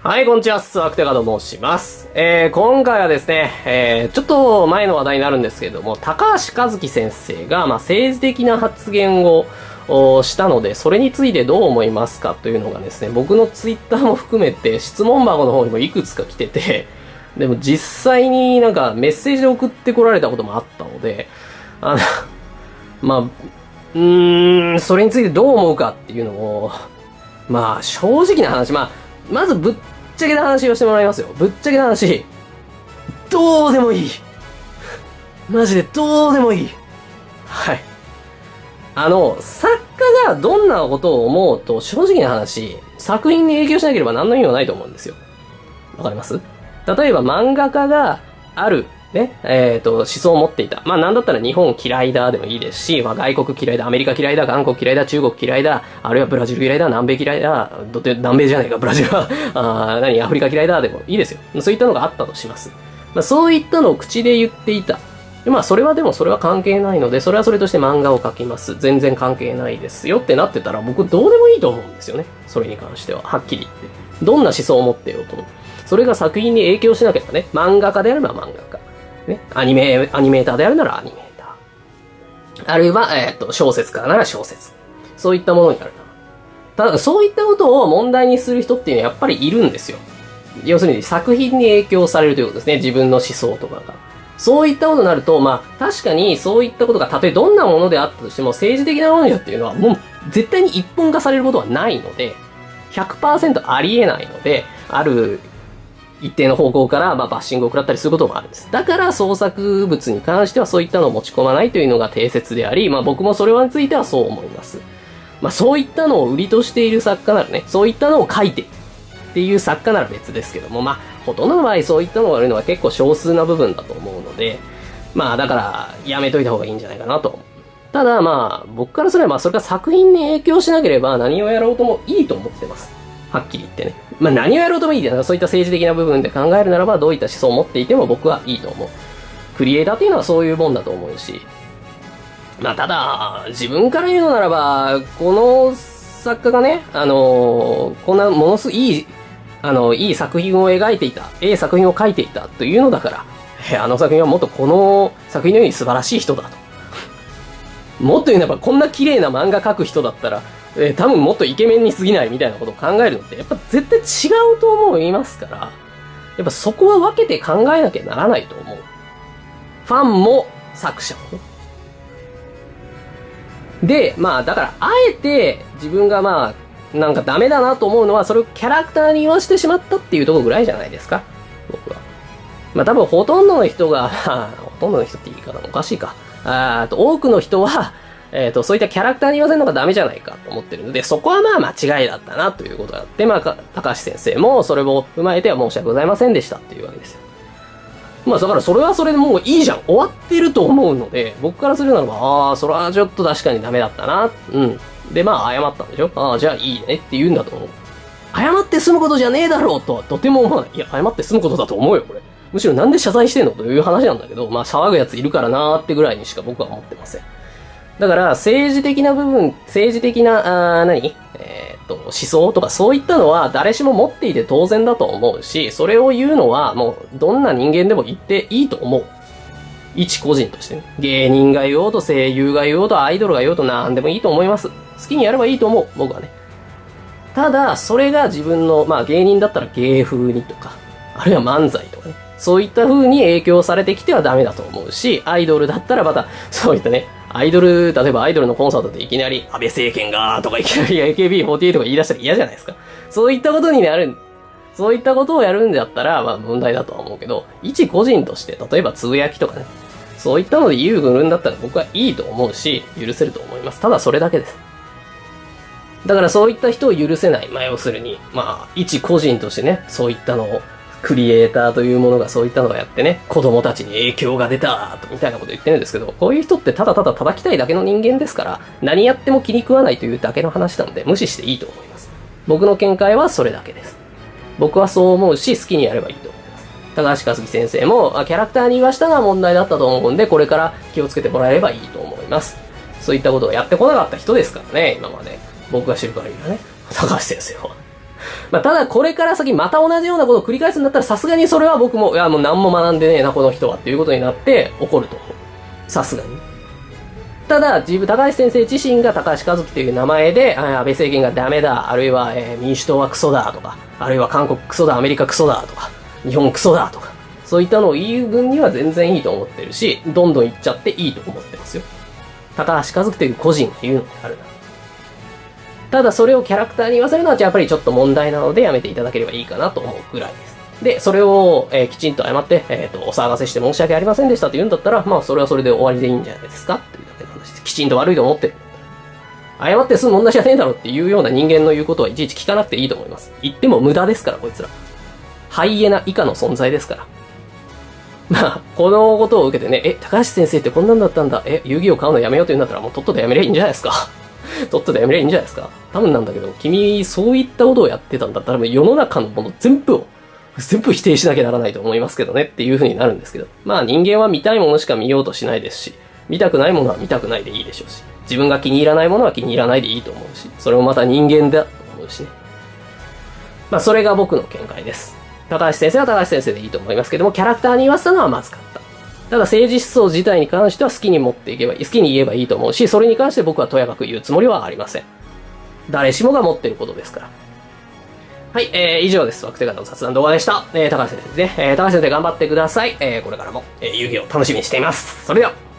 はい、こんにちは。アクテカと申します。今回はですね、ちょっと前の話題になるんですけれども、高橋和樹先生が、政治的な発言をしたので、それについてどう思いますかというのがですね、僕のツイッターも含めて質問箱の方にもいくつか来てて、でも実際になんかメッセージで送ってこられたこともあったので、それについてどう思うかっていうのを、正直な話、まずぶっちゃけた話をしてもらいますよ。ぶっちゃけた話。どうでもいい。マジでどうでもいい。はい。作家がどんなことを思うと、正直な話、作品に影響しなければ何の意味もないと思うんですよ。わかります？例えば漫画家がある、ね、思想を持っていた。なんだったら日本嫌いだでもいいですし、外国嫌いだ、アメリカ嫌いだ、韓国嫌いだ、中国嫌いだ、あるいはブラジル嫌いだ、南米嫌いだ、南米じゃないか、ブラジルは、アフリカ嫌いだでもいいですよ。そういったのがあったとします。そういったのを口で言っていた。それは関係ないので、それはそれとして漫画を描きます。全然関係ないですよってなってたら、僕どうでもいいと思うんですよね。それに関しては、はっきり言って。どんな思想を持ってようとも。それが作品に影響しなければね、漫画家であれば漫画家。ね、アニメーターであるならアニメーター。あるいは、小説家なら小説。そういったものになるな。ただ、そういったことを問題にする人っていうのはやっぱりいるんですよ。要するに作品に影響されるということですね。自分の思想とかが。そういったことになると、確かにそういったことがたとえどんなものであったとしても政治的なものっていうのはもう絶対に一本化されることはないので、100% ありえないので、ある一定の方向からバッシングを食らったりすることもあるんです。だから創作物に関してはそういったのを持ち込まないというのが定説であり、僕もそれについてはそう思います。そういったのを売りとしている作家ならね、そういったのを書いてっていう作家なら別ですけども、ほとんどの場合そういったのがあるのは結構少数な部分だと思うので、だからやめといた方がいいんじゃないかなと。ただ僕からすればそれが作品に影響しなければ何をやろうともいいと思ってます。はっきり言ってね。何をやろうともいいじゃん。そういった政治的な部分で考えるならば、どういった思想を持っていても僕はいいと思う。クリエイターっていうのはそういうもんだと思うし。ただ、自分から言うのならば、この作家がね、こんなものすごいいい作品を描いていた、作品を書いていたというのだから、あの作品はもっとこの作品のように素晴らしい人だと。もっと言うならば、こんな綺麗な漫画描く人だったら、多分もっとイケメンに過ぎないみたいなことを考えるのって、やっぱ絶対違うと思いますから、やっぱそこは分けて考えなきゃならないと思う。ファンも作者もね。で、だから、あえて自分がなんかダメだなと思うのは、それをキャラクターに言わしてしまったっていうところぐらいじゃないですか。僕は。多分ほとんどの人が、ほとんどの人って言い方もおかしいか。多くの人は、そういったキャラクターに言わせるのがダメじゃないかと思ってるので、そこは間違いだったなということがあって、高橋先生もそれを踏まえては申し訳ございませんでしたっていうわけですよ。だからそれはそれでもういいじゃん。終わってると思うので、僕からするならば、それはちょっと確かにダメだったな。で、謝ったんでしょ。じゃあいいねって言うんだと思う。謝って済むことじゃねえだろうとはとても思わない。いや、謝って済むことだと思うよ、これ。むしろなんで謝罪してんのという話なんだけど、騒ぐやついるからなーってぐらいにしか僕は思ってません。だから、政治的な、思想とかそういったのは誰しも持っていて当然だと思うし、それを言うのはもうどんな人間でも言っていいと思う。一個人としてね。芸人が言おうと声優が言おうとアイドルが言おうと何でもいいと思います。好きにやればいいと思う。僕はね。ただ、それが自分の、芸人だったら芸風にとか、あるいは漫才とかね。そういった風に影響されてきてはダメだと思うし、アイドルだったらまた、そういったね、例えばアイドルのコンサートでいきなり、安倍政権がとかいきなり AKB48 とか言い出したら嫌じゃないですか。そういったことをやるんだったら、問題だとは思うけど、一個人として、例えばつぶやきとかね、そういったので言うんだったら僕はいいと思うし、許せると思います。ただそれだけです。だからそういった人を許せない。要するに、一個人としてね、そういったのを、クリエイターというものがそういったのをやってね、子供たちに影響が出たみたいなこと言ってるんですけど、こういう人ってただただ叩きたいだけの人間ですから、何やっても気に食わないというだけの話なので、無視していいと思います。僕の見解はそれだけです。僕はそう思うし、好きにやればいいと思います。高橋和樹先生も、キャラクターに言わしたのは問題だったと思うんで、これから気をつけてもらえればいいと思います。そういったことをやってこなかった人ですからね、今まで。僕が知る限りはね、高橋先生は。 まあ、ただこれから先また同じようなことを繰り返すんだったらさすがにそれは僕も、いやもう何も学んでねえなこの人はっていうことになって怒ると思う。さすがに。ただ、高橋先生自身が高橋和樹という名前で、安倍政権がダメだ、あるいは、民主党はクソだとか、あるいは韓国クソだ、アメリカクソだとか、日本クソだとか、そういったのを言う分には全然いいと思ってるし、どんどん言っちゃっていいと思ってますよ。高橋和樹という個人が言うのであるな。ただそれをキャラクターに言わせるのはやっぱりちょっと問題なのでやめていただければいいかなと思うぐらいです。で、それを、きちんと謝って、お騒がせして申し訳ありませんでしたと言うんだったら、まあそれはそれで終わりでいいんじゃないですかっていうだけの話です。きちんと悪いと思ってる。謝って済む問題じゃねえだろっていうような人間の言うことはいちいち聞かなくていいと思います。言っても無駄ですから、こいつら。ハイエナ以下の存在ですから。まあ、このことを受けてね、高橋先生ってこんなんだったんだ。遊戯王買うのやめようと言うんだったらもうとっととやめりゃいいんじゃないですか。とっととやめりゃいいんじゃないですか。多分なんだけど、君、そういったことをやってたんだったら、世の中のもの全部否定しなきゃならないと思いますけどねっていう風になるんですけど。まあ人間は見たいものしか見ようとしないですし、見たくないものは見たくないでいいでしょうし、自分が気に入らないものは気に入らないでいいと思うし、それもまた人間だと思うしね。まあそれが僕の見解です。高橋先生は高橋先生でいいと思いますけども、キャラクターに言わせたのはまずかった。ただ政治思想自体に関しては好きに持っていけばいい、好きに言えばいいと思うし、それに関して僕はとやかく言うつもりはありません。誰しもが持っていることですから。はい、以上です。枠手型の雑談動画でした。高橋先生ですね。高橋先生頑張ってください。これからも、遊戯を楽しみにしています。それでは。